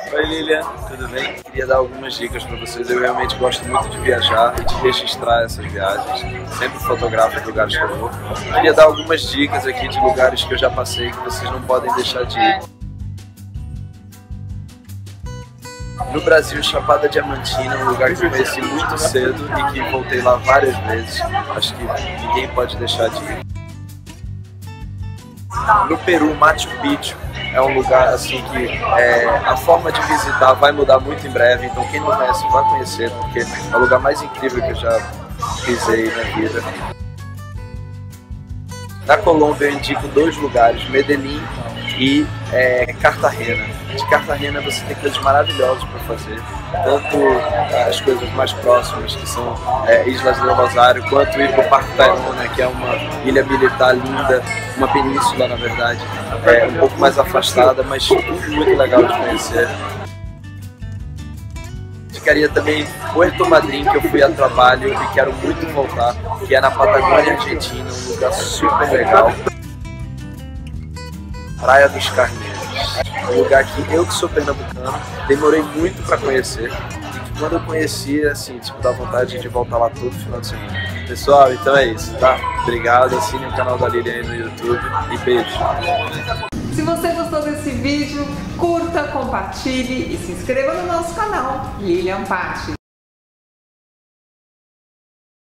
Oi Lilian, tudo bem? Queria dar algumas dicas para vocês. Eu realmente gosto muito de viajar e de registrar essas viagens. Sempre fotografo os lugares que eu vou. Queria dar algumas dicas aqui de lugares que eu já passei que vocês não podem deixar de ir. No Brasil, Chapada Diamantina, um lugar que eu conheci muito cedo e que voltei lá várias vezes. Acho que ninguém pode deixar de ir. No Peru, Machu Picchu é um lugar assim que a forma de visitar vai mudar muito em breve, então quem não conhece vai conhecer, porque é o lugar mais incrível que eu já pisei na vida. Na Colômbia eu indico dois lugares, Medellín e Cartagena. De Cartagena você tem coisas maravilhosas para fazer, tanto as coisas mais próximas, que são Islas do Rosário, quanto ir para o Parque Tayrona, que é uma ilha militar linda, uma península na verdade, um pouco mais afastada, mas tudo muito legal de conhecer. Indicaria também Puerto Madryn, que eu fui a trabalho e quero muito voltar, que é na Patagônia Argentina, um lugar super legal. Praia dos Carneiros, um lugar que eu que sou pernambucano, demorei muito para conhecer e que quando eu conheci, assim, tipo, dá vontade de voltar lá todo final de semana. Pessoal, então é isso, tá? Obrigado, assine o canal da Lilian aí no YouTube e beijo! Se você gostou desse vídeo, curta, compartilhe e se inscreva no nosso canal Lilian Patti.